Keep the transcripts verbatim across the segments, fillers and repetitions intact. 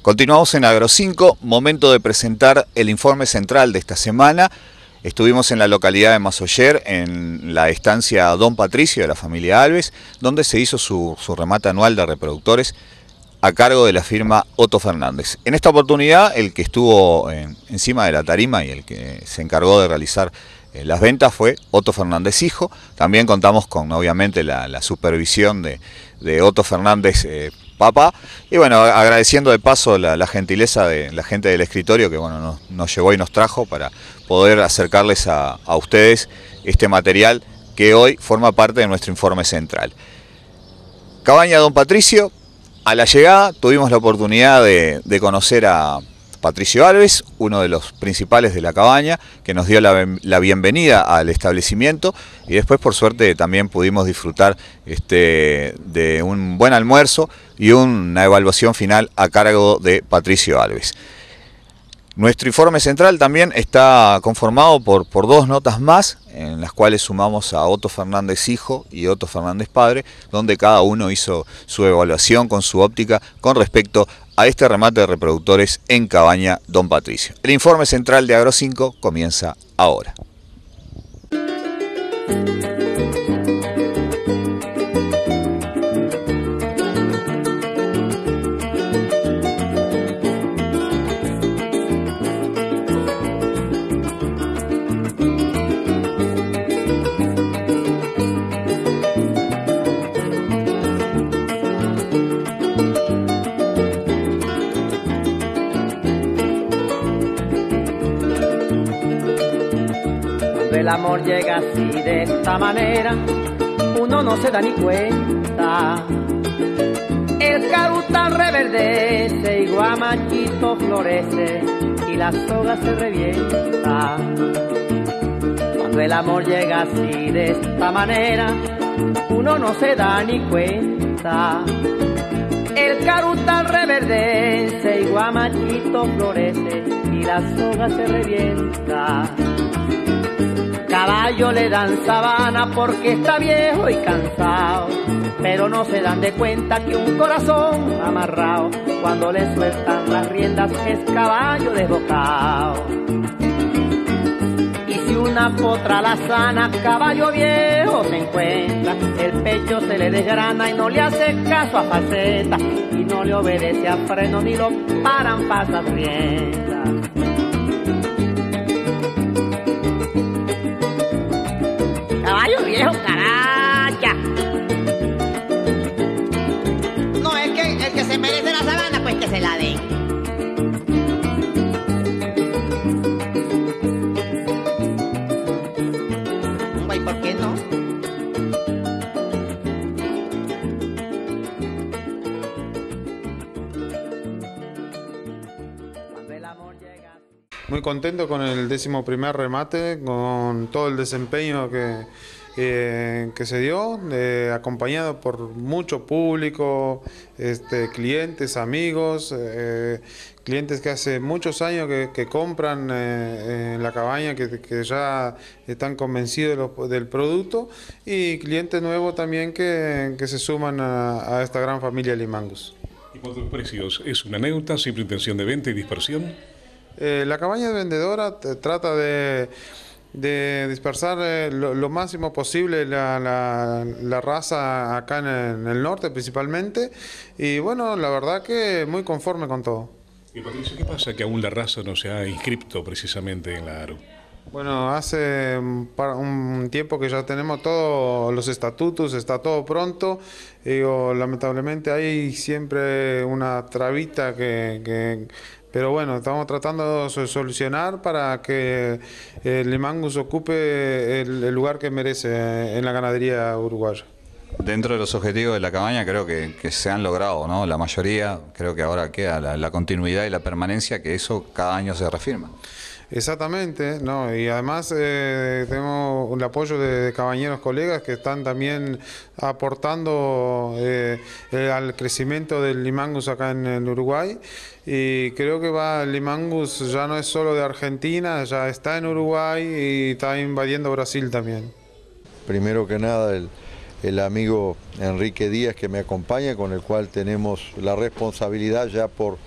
Continuamos en Agro cinco, momento de presentar el informe central de esta semana. Estuvimos en la localidad de Masoller, en la estancia Don Patricio de la familia Alves, donde se hizo su, su remate anual de reproductores a cargo de la firma Otto Fernández. En esta oportunidad, el que estuvo en, encima de la tarima y el que se encargó de realizar eh, las ventas fue Otto Fernández hijo. También contamos con, obviamente, la, la supervisión de, de Otto Fernández eh, papá. Y bueno, agradeciendo de paso la, la gentileza de la gente del escritorio que bueno, nos, nos llevó y nos trajo para poder acercarles a, a ustedes este material que hoy forma parte de nuestro informe central. Cabaña Don Patricio. A la llegada tuvimos la oportunidad de, de conocer a Patricio Alves, uno de los principales de la cabaña, que nos dio la, la bienvenida al establecimiento, y después por suerte también pudimos disfrutar este, de un buen almuerzo y una evaluación final a cargo de Patricio Alves. Nuestro informe central también está conformado por, por dos notas más, en las cuales sumamos a Otto Fernández hijo y Otto Fernández padre, donde cada uno hizo su evaluación con su óptica con respecto a este remate de reproductores en Cabaña Don Patricio. El informe central de Agro cinco comienza ahora. El amor llega así de esta manera, uno no se da ni cuenta. El carutal reverdece y guamachito florece y la soga se revienta. Cuando el amor llega así de esta manera, uno no se da ni cuenta. El carutal reverdece y guamachito florece y la soga se revienta. Caballo le dan sabana porque está viejo y cansado, pero no se dan de cuenta que un corazón amarrado, cuando le sueltan las riendas es caballo desbocado. Y si una potra la sana, caballo viejo se encuentra, el pecho se le desgrana y no le hace caso a faceta, y no le obedece a freno ni lo paran pasas riendas. Caballo viejo, caracha. No, es que el que se merece la sabana, pues que se la den. ¿Y por qué no? Muy contento con el décimo primer remate, con todo el desempeño que, eh, que se dio, eh, acompañado por mucho público, este, clientes, amigos, eh, clientes que hace muchos años que, que compran eh, en la cabaña, que, que ya están convencidos de lo, del producto, y clientes nuevos también que, que se suman a, a esta gran familia Limangus. ¿Y cuántos precios? ¿Es una anécdota, simple intención de venta y dispersión? Eh, la cabaña vendedora trata de, de dispersar eh, lo, lo máximo posible la, la, la raza acá en el, en el norte principalmente, y bueno, la verdad que muy conforme con todo. Y Patricio, ¿qué pasa que aún la raza no se ha inscripto precisamente en la ARU? Bueno, hace un tiempo que ya tenemos todos los estatutos, está todo pronto. Digo, lamentablemente hay siempre una trabita que, que... Pero bueno, estamos tratando de solucionar para que el Limangus ocupe el, el lugar que merece en la ganadería uruguaya. Dentro de los objetivos de la cabaña creo que, que se han logrado, ¿no? La mayoría, creo que ahora queda la, la continuidad y la permanencia, que eso cada año se reafirma. Exactamente, no, y además eh, tenemos el apoyo de, de cabañeros colegas que están también aportando eh, eh, al crecimiento del Limangus acá en, en Uruguay, y creo que va el Limangus ya no es solo de Argentina, ya está en Uruguay y está invadiendo Brasil también. Primero que nada el, el amigo Enrique Díaz, que me acompaña, con el cual tenemos la responsabilidad ya por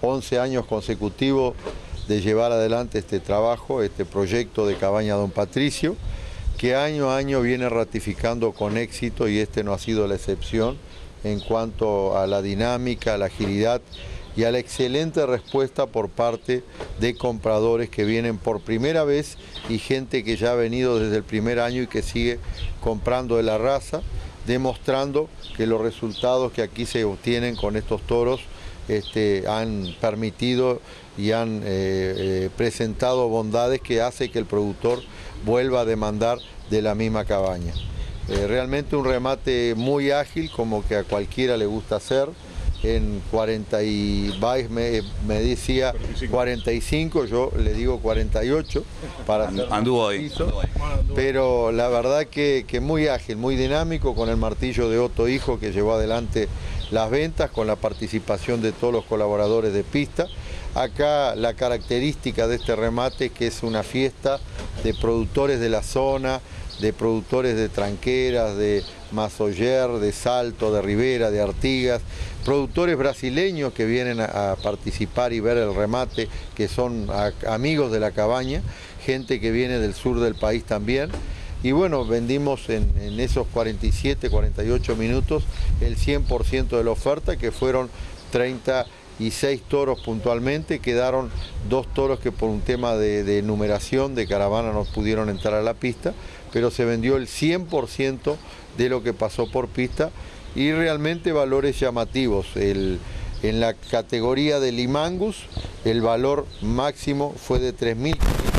once años consecutivos de llevar adelante este trabajo, este proyecto de Cabaña Don Patricio, que año a año viene ratificando con éxito, y este no ha sido la excepción en cuanto a la dinámica, a la agilidad y a la excelente respuesta por parte de compradores que vienen por primera vez y gente que ya ha venido desde el primer año y que sigue comprando de la raza, demostrando que los resultados que aquí se obtienen con estos toros este, han permitido y han eh, eh, presentado bondades que hace que el productor vuelva a demandar de la misma cabaña. Eh, realmente un remate muy ágil, como que a cualquiera le gusta hacer. En cuarenta y me, me decía cuarenta y cinco, yo le digo cuarenta y ocho para hacer anduvo ahí, anduvo ahí. Pero la verdad que, que muy ágil, muy dinámico, con el martillo de Otto Hijo que llevó adelante las ventas, con la participación de todos los colaboradores de pista. Acá la característica de este remate es que es una fiesta de productores de la zona, de productores de tranqueras, de Masoller, de Salto, de Rivera, de Artigas, productores brasileños que vienen a, a participar y ver el remate, que son a, amigos de la cabaña, gente que viene del sur del país también. Y bueno, vendimos en, en esos cuarenta y siete, cuarenta y ocho minutos el cien por ciento de la oferta, que fueron treinta y seis toros puntualmente. Quedaron dos toros que por un tema de, de numeración de caravana no pudieron entrar a la pista, pero se vendió el cien por ciento de lo que pasó por pista, y realmente valores llamativos. El, en la categoría de Limangus el valor máximo fue de tres mil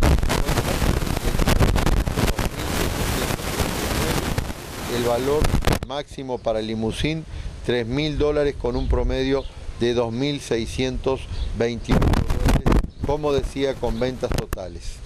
el valor máximo para el limusín tres mil dólares, con un promedio de dos mil seiscientos veintiuno dólares, como decía, con ventas totales.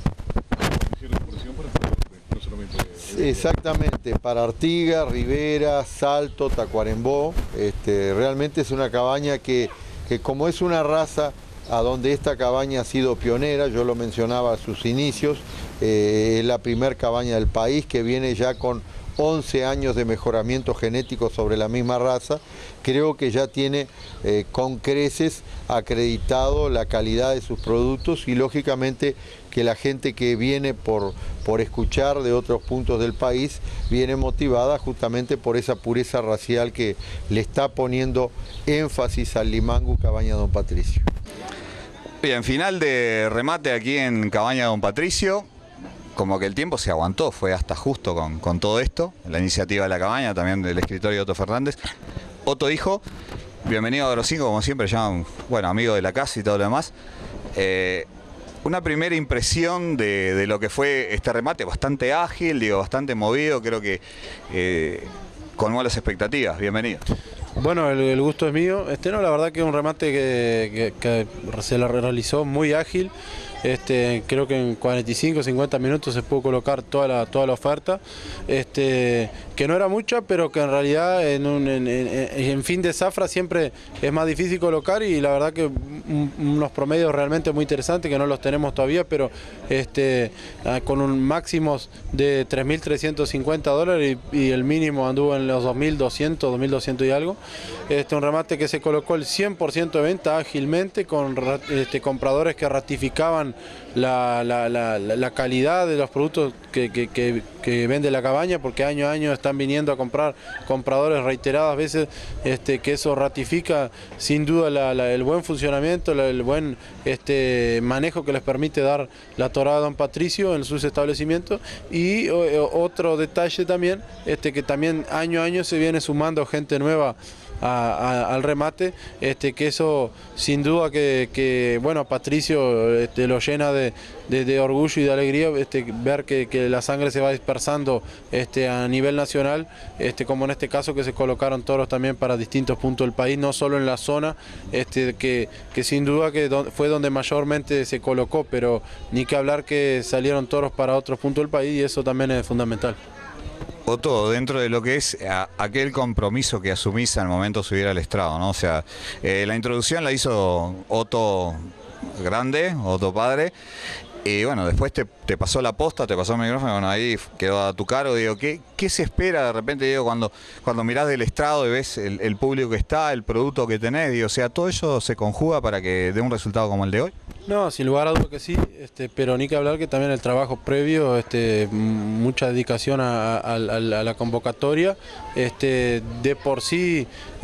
Exactamente, para Artigas, Rivera, Salto, Tacuarembó. Este, realmente es una cabaña que, que como es una raza a donde esta cabaña ha sido pionera, yo lo mencionaba a sus inicios, eh, es la primer cabaña del país que viene ya con once años de mejoramiento genético sobre la misma raza. Creo que ya tiene eh, con creces acreditado la calidad de sus productos, y lógicamente que la gente que viene por, por escuchar de otros puntos del país viene motivada justamente por esa pureza racial que le está poniendo énfasis al Limangu Cabaña Don Patricio. Bien, final de remate aquí en Cabaña Don Patricio. Como que el tiempo se aguantó, fue hasta justo con, con todo esto, la iniciativa de la cabaña, también del escritorio Otto Fernández. Otto Hijo, bienvenido a Agrocinco, como siempre, ya un bueno, amigo de la casa y todo lo demás. Eh, una primera impresión de, de lo que fue este remate, bastante ágil, digo, bastante movido, creo que eh, colmó las expectativas. Bienvenido. Bueno, el, el gusto es mío. Este no, la verdad que es un remate que, que, que se la realizó muy ágil. Este, creo que en cuarenta y cinco, cincuenta minutos se pudo colocar toda la, toda la oferta, este, que no era mucha, pero que en realidad en, un, en, en, en fin de zafra siempre es más difícil colocar, y la verdad que unos promedios realmente muy interesantes que no los tenemos todavía, pero este, con un máximos de tres mil trescientos cincuenta dólares y, y el mínimo anduvo en los dos mil doscientos, dos mil doscientos y algo. Este, un remate que se colocó el cien por ciento de venta ágilmente, con este, compradores que ratificaban La, la, la, la calidad de los productos que, que, que, que vende la cabaña, porque año a año están viniendo a comprar compradores reiteradas veces, este, que eso ratifica sin duda la, la, el buen funcionamiento, la, el buen este, manejo que les permite dar la torada Don Patricio en sus establecimientos. Y o, otro detalle también, este, que también año a año se viene sumando gente nueva A, a, al remate, este, que eso sin duda que, que bueno, Patricio este, lo llena de, de, de orgullo y de alegría, este, ver que, que la sangre se va dispersando este, a nivel nacional, este, como en este caso que se colocaron toros también para distintos puntos del país, no solo en la zona, este, que, que sin duda que do, fue donde mayormente se colocó, pero ni que hablar que salieron toros para otros puntos del país, y eso también es fundamental. Otto, dentro de lo que es a, aquel compromiso que asumís al momento de subir al estrado, ¿no? O sea, eh, la introducción la hizo Otto grande, Otto padre, y bueno, después te, te pasó la posta, te pasó el micrófono, bueno, ahí quedó a tu cargo. Digo, ¿qué, qué se espera de repente, digo, cuando, cuando mirás del estrado y ves el, el público que está, el producto que tenés? Digo, o sea, todo eso se conjuga para que dé un resultado como el de hoy. No, sin lugar a dudas que sí, este, pero ni que hablar que también el trabajo previo, este, mucha dedicación a, a, a, a la convocatoria, este, de por sí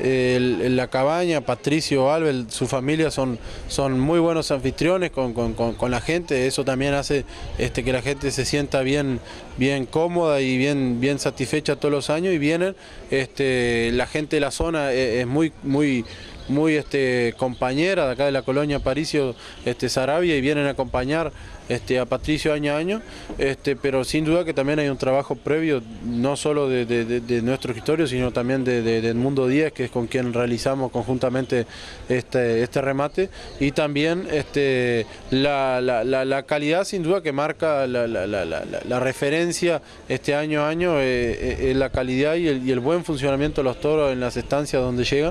el, la cabaña, Patricio Alves, su familia son, son muy buenos anfitriones con, con, con, con la gente, eso también hace este, que la gente se sienta bien, bien cómoda y bien, bien satisfecha todos los años y vienen, este, la gente de la zona es, es muy, muy muy este, compañera de acá de la colonia Aparicio este, Saravia y vienen a acompañar este, a Patricio año a año, este, pero sin duda que también hay un trabajo previo, no solo de, de, de, de nuestro escritorio, sino también de, de, de Mundo diez, que es con quien realizamos conjuntamente este, este remate, y también este, la, la, la, la calidad sin duda que marca la, la, la, la, la referencia este año a año, eh, eh, la calidad y el, y el buen funcionamiento de los toros en las estancias donde llegan.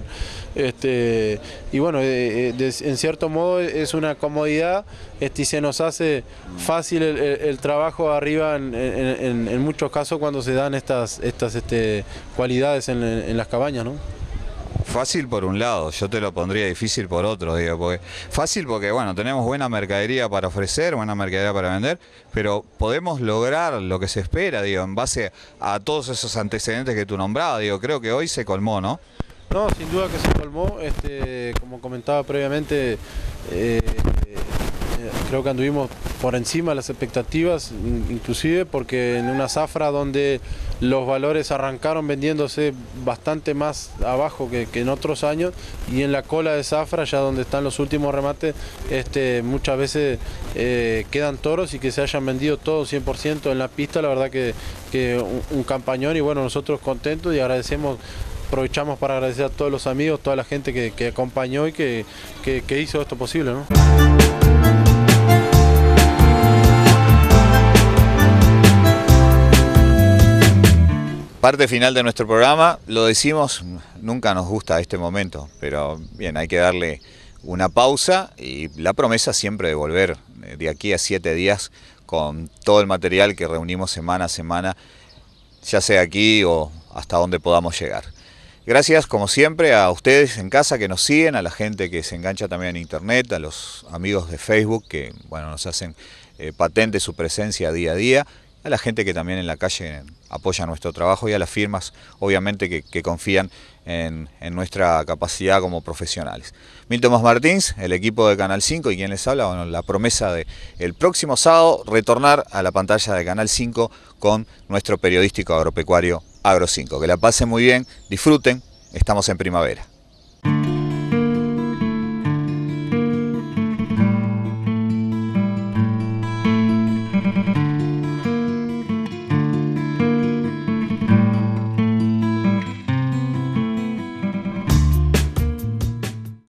Este, y bueno, eh, de, en cierto modo es una comodidad este, y se nos hace fácil el, el, el trabajo arriba en, en, en muchos casos cuando se dan estas, estas este, cualidades en, en las cabañas, ¿no? Fácil por un lado, yo te lo pondría difícil por otro, digo, porque fácil porque bueno, tenemos buena mercadería para ofrecer, buena mercadería para vender, pero podemos lograr lo que se espera, digo, en base a todos esos antecedentes que tú nombrabas, digo, creo que hoy se colmó, ¿no? No, sin duda que se colmó, este, como comentaba previamente, eh, creo que anduvimos por encima de las expectativas, inclusive porque en una zafra donde los valores arrancaron vendiéndose bastante más abajo que, que en otros años, y en la cola de zafra, ya donde están los últimos remates, este, muchas veces eh, quedan toros y que se hayan vendido todos cien por ciento en la pista, la verdad que, que un, un campañón, y bueno, nosotros contentos y agradecemos. Aprovechamos para agradecer a todos los amigos, toda la gente que, que acompañó y que, que, que hizo esto posible, ¿no? Parte final de nuestro programa, lo decimos, nunca nos gusta este momento, pero bien, hay que darle una pausa y la promesa siempre de volver de aquí a siete días con todo el material que reunimos semana a semana, ya sea aquí o hasta donde podamos llegar. Gracias, como siempre, a ustedes en casa que nos siguen, a la gente que se engancha también en internet, a los amigos de Facebook que bueno, nos hacen eh, patente su presencia día a día, a la gente que también en la calle apoya nuestro trabajo y a las firmas, obviamente, que, que confían en, en nuestra capacidad como profesionales. Milton Mas Martins, el equipo de Canal cinco y quien les habla, bueno, la promesa de el próximo sábado retornar a la pantalla de Canal cinco con nuestro periodístico agropecuario Agro cinco. Que la pasen muy bien, disfruten, estamos en primavera.